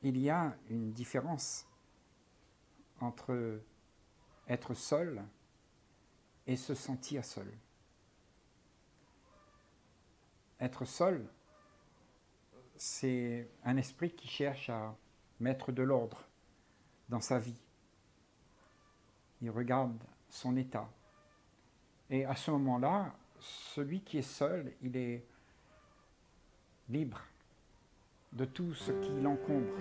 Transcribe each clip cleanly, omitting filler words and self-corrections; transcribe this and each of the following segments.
il y a une différence entre être seul et se sentir seul. Être seul, c'est un esprit qui cherche à mettre de l'ordre dans sa vie. Il regarde son état. Et à ce moment-là, celui qui est seul, il est libre de tout ce qui l'encombre.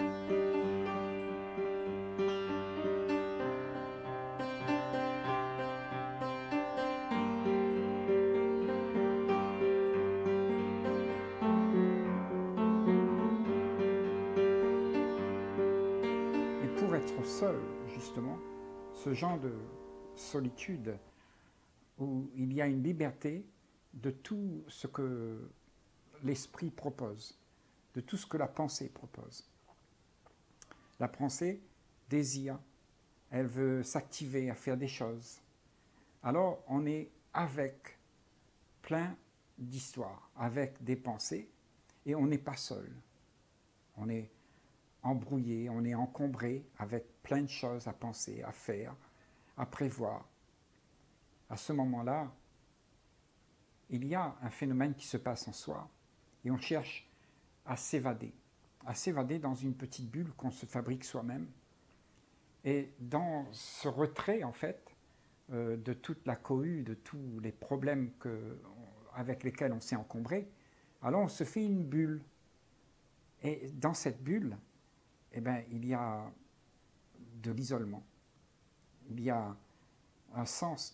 Et pour être seul, justement, ce genre de solitude où il y a une liberté de tout ce que l'esprit propose, de tout ce que la pensée propose. La pensée désire, elle veut s'activer à faire des choses. Alors on est avec plein d'histoires, avec des pensées, et on n'est pas seul. On est embrouillé, on est encombré avec plein de choses à penser, à faire, à prévoir. À ce moment-là, il y a un phénomène qui se passe en soi et on cherche à s'évader dans une petite bulle qu'on se fabrique soi-même. Et dans ce retrait, en fait, de toute la cohue, de tous les problèmes avec lesquels on s'est encombré, alors on se fait une bulle. Et dans cette bulle, eh ben, il y a de l'isolement. Il y a un sens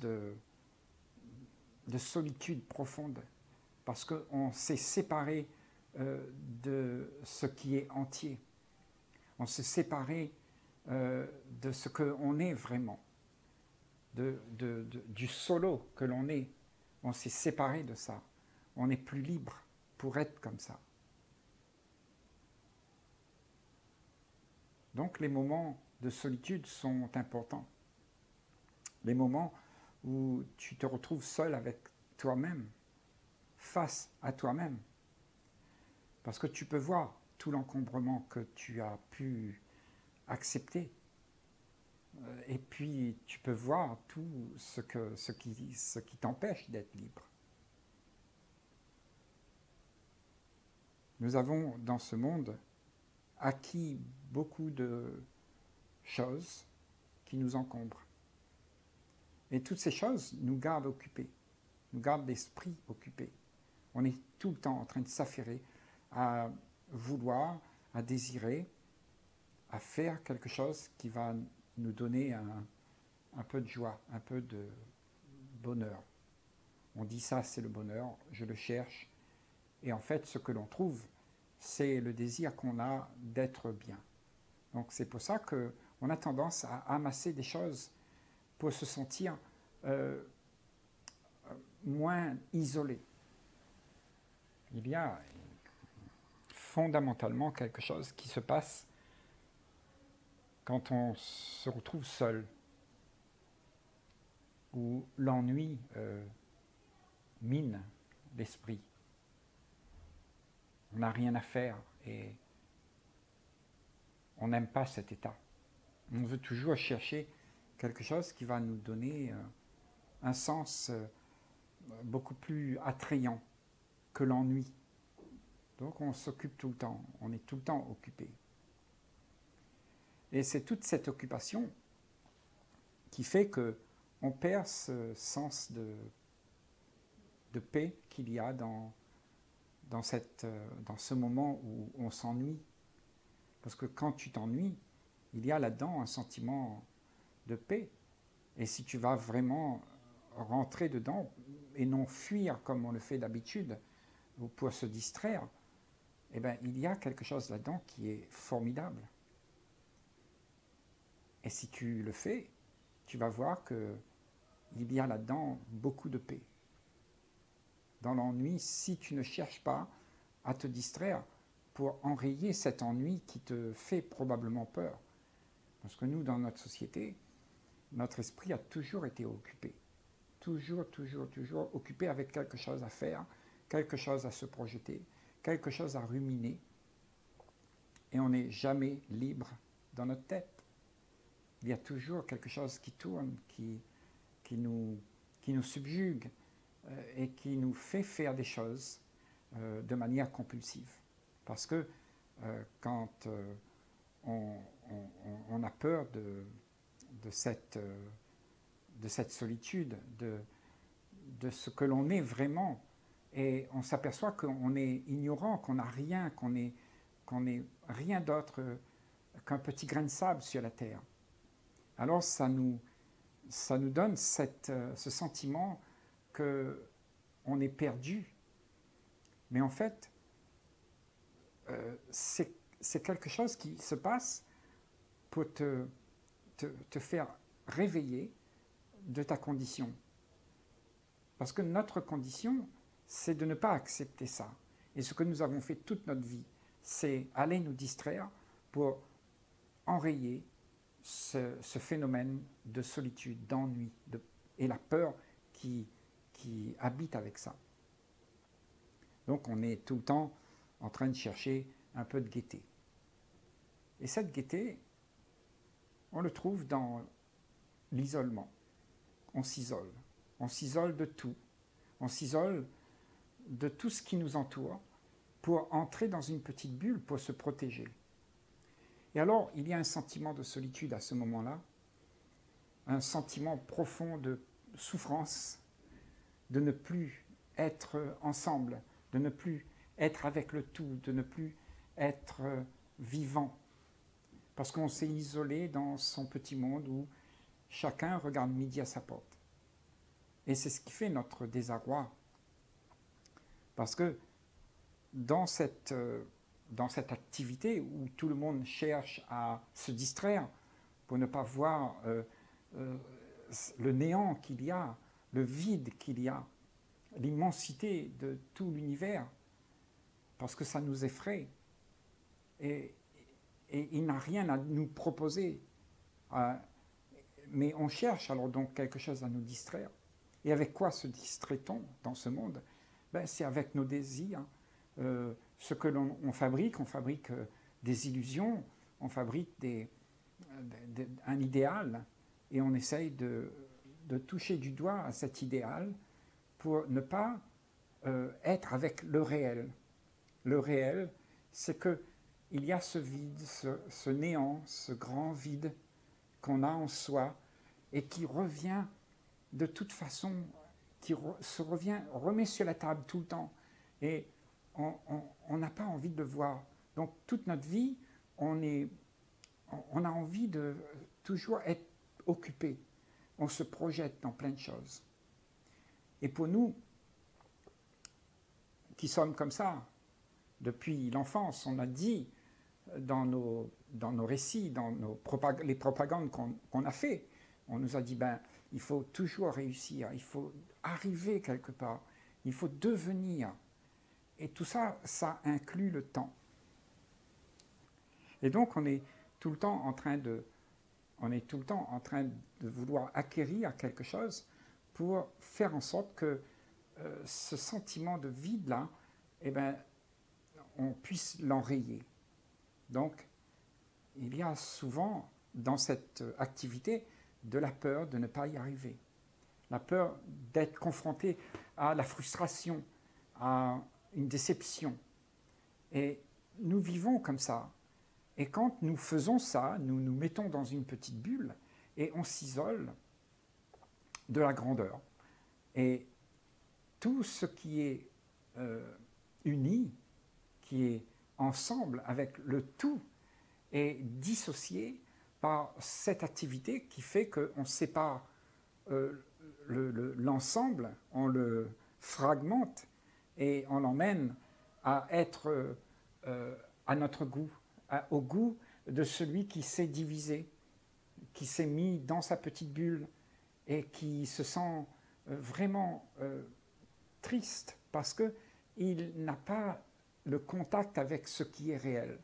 de solitude profonde, parce qu'on s'est séparé de ce qui est entier. On s'est séparé de ce qu'on est vraiment, du solo que l'on est. On s'est séparé de ça. On n'est plus libre pour être comme ça. Donc les moments de solitude sont importants. Les moments où tu te retrouves seul avec toi-même, face à toi-même. Parce que tu peux voir tout l'encombrement que tu as pu accepter. Et puis tu peux voir tout ce qui t'empêche d'être libre. Nous avons dans ce monde acquis beaucoup de choses qui nous encombrent. Et toutes ces choses nous gardent occupés, nous gardent l'esprit occupé. On est tout le temps en train de s'affairer à vouloir, à désirer, à faire quelque chose qui va nous donner un peu de joie, un peu de bonheur. On dit ça, c'est le bonheur, je le cherche. Et en fait, ce que l'on trouve, c'est le désir qu'on a d'être bien. Donc c'est pour ça qu'on a tendance à amasser des choses pour se sentir moins isolé. Il y a fondamentalement quelque chose qui se passe quand on se retrouve seul, où l'ennui mine l'esprit. On n'a rien à faire et on n'aime pas cet état. On veut toujours chercher quelque chose qui va nous donner un sens beaucoup plus attrayant que l'ennui. Donc on s'occupe tout le temps, on est tout le temps occupé. Et c'est toute cette occupation qui fait qu'on perd ce sens de paix qu'il y a dans ce moment où on s'ennuie. Parce que quand tu t'ennuies, il y a là-dedans un sentiment de paix. Et si tu vas vraiment rentrer dedans et non fuir comme on le fait d'habitude ou pour se distraire, eh bien, il y a quelque chose là-dedans qui est formidable. Et si tu le fais, tu vas voir qu'il y a là-dedans beaucoup de paix. Dans l'ennui, si tu ne cherches pas à te distraire pour enrayer cet ennui qui te fait probablement peur. Parce que nous, dans notre société, notre esprit a toujours été occupé. Toujours occupé avec quelque chose à faire, quelque chose à se projeter, quelque chose à ruminer. et on n'est jamais libre dans notre tête. Il y a toujours quelque chose qui tourne, qui nous subjugue et qui nous fait faire des choses de manière compulsive. Parce que quand on a peur de cette solitude, de ce que l'on est vraiment, et on s'aperçoit qu'on est ignorant, qu'on n'a rien, qu'on est rien d'autre qu'un petit grain de sable sur la terre. Alors ça nous donne ce sentiment qu'on est perdu. Mais en fait, c'est quelque chose qui se passe pour te faire réveiller de ta condition. Parce que notre condition, c'est de ne pas accepter ça. Et ce que nous avons fait toute notre vie, c'est aller nous distraire pour enrayer ce phénomène de solitude, d'ennui et la peur qui habite avec ça. Donc on est tout le temps en train de chercher un peu de gaieté. Et cette gaieté, on le trouve dans l'isolement. On s'isole de tout. On s'isole de tout ce qui nous entoure pour entrer dans une petite bulle, pour se protéger. Et alors, il y a un sentiment de solitude à ce moment-là, un sentiment profond de souffrance, de ne plus être ensemble, de ne plus être avec le tout, de ne plus être vivant. Parce qu'on s'est isolé dans son petit monde où chacun regarde midi à sa porte. Et c'est ce qui fait notre désarroi. Parce que dans cette activité où tout le monde cherche à se distraire pour ne pas voir le néant qu'il y a, le vide qu'il y a, l'immensité de tout l'univers, parce que ça nous effraie. Et il n'a rien à nous proposer. Mais on cherche alors donc quelque chose à nous distraire. Et avec quoi se distrait-on dans ce monde? C'est avec nos désirs. Ce que l'on fabrique, des illusions, on fabrique un idéal, et on essaye de toucher du doigt à cet idéal pour ne pas être avec le réel. Le réel, c'est qu'il y a ce vide, ce néant, ce grand vide qu'on a en soi et qui revient de toute façon, qui remet sur la table tout le temps. Et on n'a pas envie de le voir. Donc toute notre vie, on a envie de toujours être occupé. On se projette dans plein de choses. Et pour nous, qui sommes comme ça, depuis l'enfance, on a dit dans nos récits, dans les propagandes qu'on a fait, on nous a dit, il faut toujours réussir, il faut arriver quelque part, il faut devenir. Et tout ça, ça inclut le temps. Et donc, on est tout le temps en train de vouloir acquérir quelque chose pour faire en sorte que ce sentiment de vide-là, on puisse l'enrayer. Donc, il y a souvent dans cette activité de la peur de ne pas y arriver, la peur d'être confronté à la frustration, à une déception. Et nous vivons comme ça. Et quand nous faisons ça, nous nous mettons dans une petite bulle et on s'isole de la grandeur. Et tout ce qui est uni, qui est ensemble avec le tout, est dissocié par cette activité qui fait qu'on sépare l'ensemble, on le fragmente et on l'emmène à être à notre goût, au goût de celui qui s'est divisé, qui s'est mis dans sa petite bulle et qui se sent vraiment triste parce qu'il n'a pas le contact avec ce qui est réel.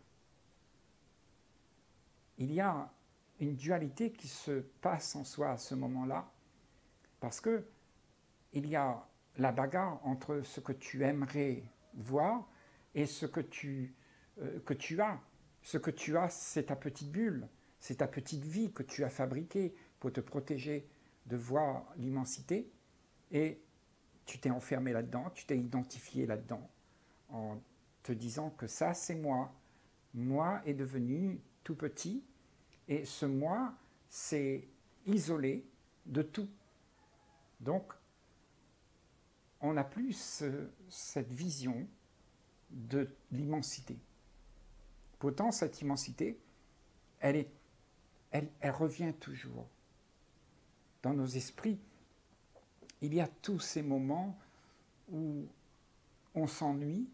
Il y a une dualité qui se passe en soi à ce moment-là, parce que il y a la bagarre entre ce que tu aimerais voir et ce que tu as. Ce que tu as, c'est ta petite bulle, c'est ta petite vie que tu as fabriquée pour te protéger de voir l'immensité, et tu t'es enfermé là-dedans, tu t'es identifié là-dedans, en te disant que ça, c'est moi. Moi est devenu tout petit, et ce moi s'est isolé de tout. Donc, on n'a plus cette vision de l'immensité. Pourtant, cette immensité, elle revient toujours. Dans nos esprits, il y a tous ces moments où on s'ennuie,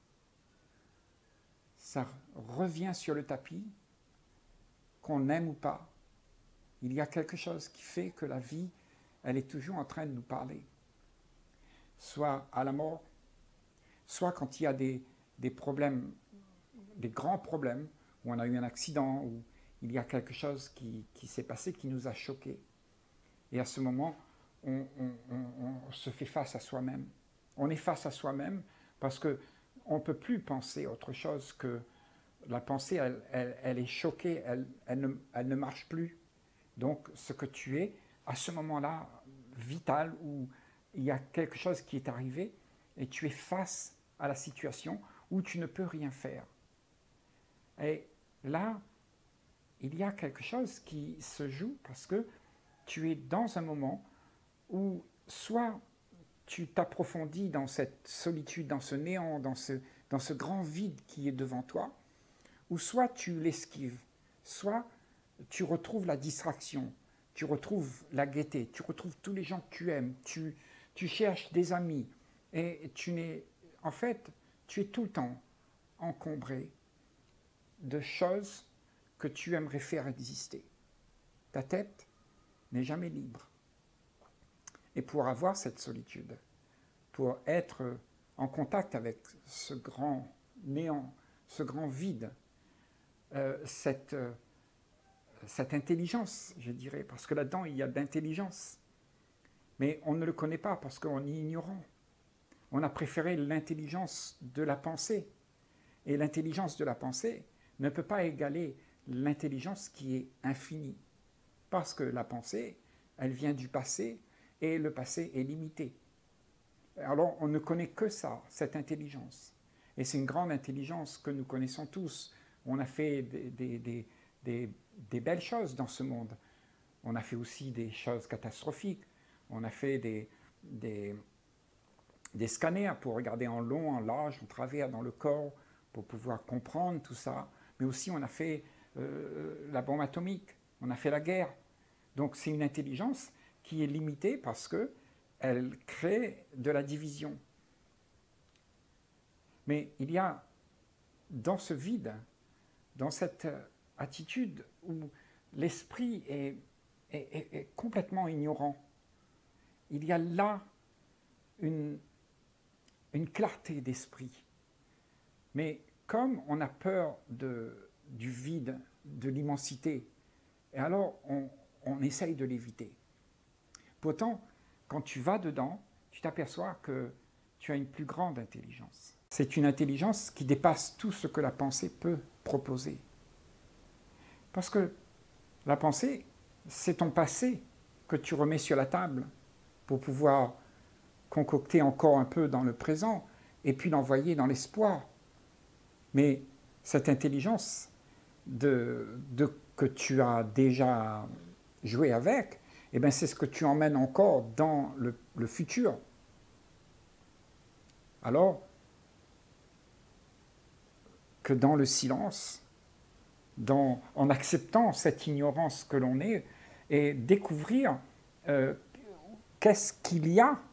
ça revient sur le tapis, qu'on aime ou pas. Il y a quelque chose qui fait que la vie, elle est toujours en train de nous parler. Soit à la mort, soit quand il y a des problèmes, des grands problèmes, où on a eu un accident, où il y a quelque chose qui s'est passé, qui nous a choqués. Et à ce moment, on se fait face à soi-même. On est face à soi-même parce qu'on ne peut plus penser autre chose que la pensée, elle est choquée, elle ne marche plus. Donc ce que tu es, à ce moment-là, vital, où il y a quelque chose qui est arrivé, et tu es face à la situation où tu ne peux rien faire. Et là, il y a quelque chose qui se joue parce que tu es dans un moment où soit tu t'approfondis dans cette solitude, dans ce néant, dans ce grand vide qui est devant toi, ou soit tu l'esquives, soit tu retrouves la distraction, tu retrouves la gaieté, tu retrouves tous les gens que tu aimes, tu cherches des amis, et en fait, tu es tout le temps encombré de choses que tu aimerais faire exister. Ta tête n'est jamais libre. Et pour avoir cette solitude, pour être en contact avec ce grand néant, ce grand vide, cette intelligence, je dirais, parce que là-dedans, il y a de l'intelligence. Mais on ne le connaît pas parce qu'on est ignorant. On a préféré l'intelligence de la pensée. Et l'intelligence de la pensée ne peut pas égaler l'intelligence qui est infinie. Parce que la pensée, elle vient du passé, et le passé est limité. Alors, on ne connaît que ça, cette intelligence. Et c'est une grande intelligence que nous connaissons tous. On a fait des belles choses dans ce monde. On a fait aussi des choses catastrophiques. On a fait des scanners pour regarder en long, en large, en travers, dans le corps, pour pouvoir comprendre tout ça. Mais aussi, on a fait la bombe atomique. On a fait la guerre. Donc, c'est une intelligence qui est limitée parce qu'elle crée de la division. Mais il y a, dans ce vide, dans cette attitude où l'esprit est complètement ignorant, il y a là une clarté d'esprit. Mais comme on a peur du vide, de l'immensité, et alors on essaye de l'éviter. Pourtant, quand tu vas dedans, tu t'aperçois que tu as une plus grande intelligence. C'est une intelligence qui dépasse tout ce que la pensée peut proposer. Parce que la pensée, c'est ton passé que tu remets sur la table pour pouvoir concocter encore un peu dans le présent et puis l'envoyer dans l'espoir. Mais cette intelligence que tu as déjà joué avec, eh bien c'est ce que tu emmènes encore dans le futur. Alors que dans le silence, en acceptant cette ignorance que l'on est, et découvrir qu'est-ce qu'il y a,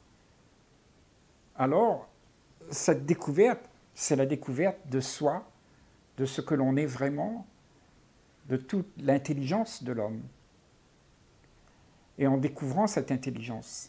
alors cette découverte, c'est la découverte de soi, de ce que l'on est vraiment, de toute l'intelligence de l'homme. Et en découvrant cette intelligence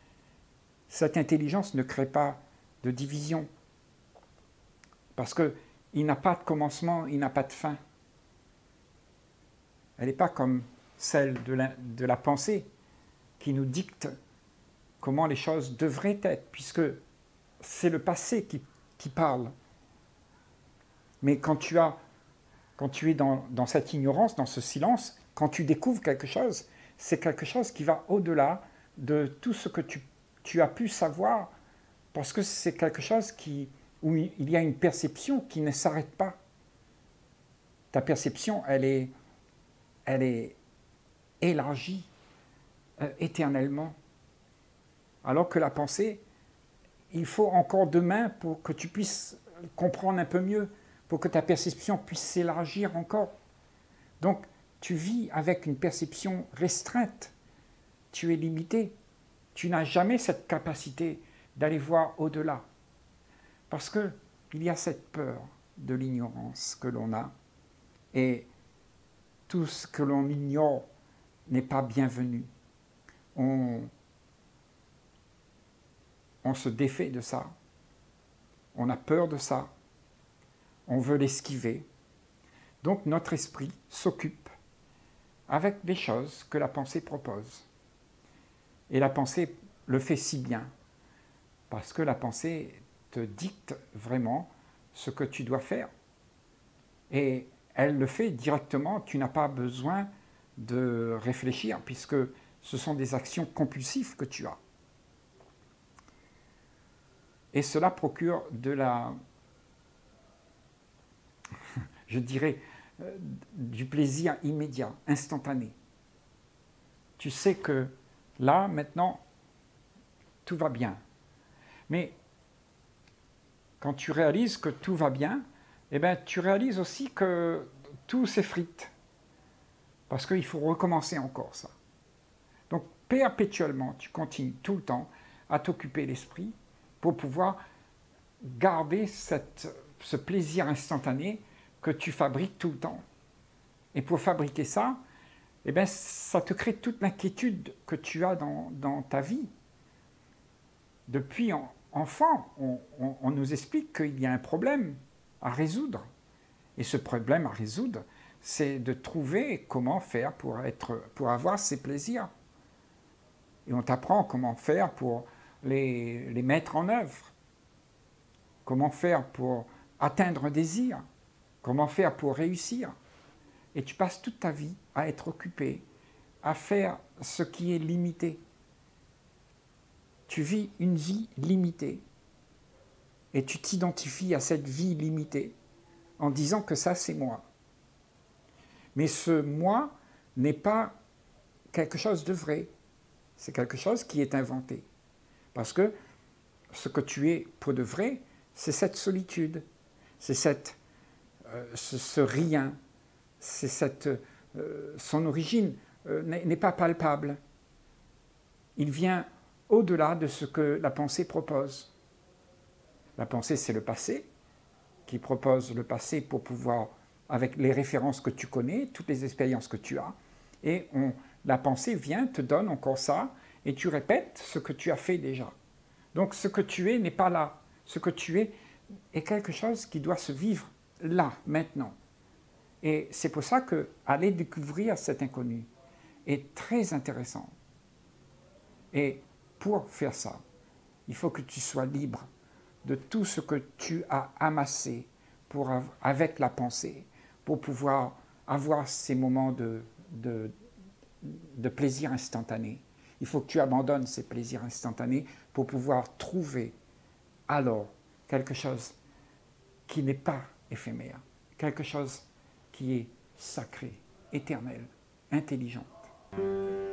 ne crée pas de division, parce qu'il n'a pas de commencement, il n'a pas de fin. Elle n'est pas comme celle de la pensée qui nous dicte comment les choses devraient être, puisque c'est le passé qui parle. Mais quand tu as quand tu es dans cette ignorance, dans ce silence, quand tu découvres quelque chose, c'est quelque chose qui va au-delà de tout ce que tu as pu savoir, parce que c'est quelque chose où il y a une perception qui ne s'arrête pas. Ta perception, elle est élargie éternellement. Alors que la pensée, il faut encore demain pour que tu puisses comprendre un peu mieux, pour que ta perception puisse s'élargir encore. Donc, tu vis avec une perception restreinte. Tu es limité. Tu n'as jamais cette capacité d'aller voir au-delà. Parce qu'il y a cette peur de l'ignorance que l'on a. Et tout ce que l'on ignore n'est pas bienvenu. On se défait de ça. On a peur de ça. On veut l'esquiver. Donc notre esprit s'occupe avec des choses que la pensée propose. Et la pensée le fait si bien, parce que la pensée te dicte vraiment ce que tu dois faire. Et elle le fait directement, tu n'as pas besoin de réfléchir, puisque ce sont des actions compulsives que tu as. Et cela procure de la, je dirais, du plaisir immédiat, instantané. Tu sais que là, maintenant, tout va bien. Mais quand tu réalises que tout va bien, eh bien, tu réalises aussi que tout s'effrite. Parce qu'il faut recommencer encore ça. Donc, perpétuellement, tu continues tout le temps à t'occuper l'esprit pour pouvoir garder ce plaisir instantané que tu fabriques tout le temps. Et pour fabriquer ça, eh bien, ça te crée toute l'inquiétude que tu as dans ta vie. Depuis enfant, on nous explique qu'il y a un problème à résoudre. Et ce problème à résoudre, c'est de trouver comment faire pour avoir ces plaisirs. Et on t'apprend comment faire pour les mettre en œuvre. Comment faire pour atteindre un désir. Comment faire pour réussir. Et tu passes toute ta vie à être occupé, à faire ce qui est limité. Tu vis une vie limitée. Et tu t'identifies à cette vie limitée en disant que ça, c'est moi. Mais ce moi n'est pas quelque chose de vrai. C'est quelque chose qui est inventé. Parce que ce que tu es pour de vrai, c'est cette solitude, c'est ce rien, c'est son origine n'est pas palpable. Il vient au-delà de ce que la pensée propose. La pensée, c'est le passé, qui propose le passé pour pouvoir, avec les références que tu connais, toutes les expériences que tu as, et la pensée vient, te donne encore ça, et tu répètes ce que tu as fait déjà. Donc ce que tu es n'est pas là. Ce que tu es est quelque chose qui doit se vivre là, maintenant. Et c'est pour ça qu'aller découvrir cet inconnu est très intéressant. Et pour faire ça, il faut que tu sois libre de tout ce que tu as amassé avec la pensée, pour pouvoir avoir ces moments de plaisir instantané. Il faut que tu abandonnes ces plaisirs instantanés pour pouvoir trouver alors quelque chose qui n'est pas éphémère, quelque chose qui est sacré, éternel, intelligent.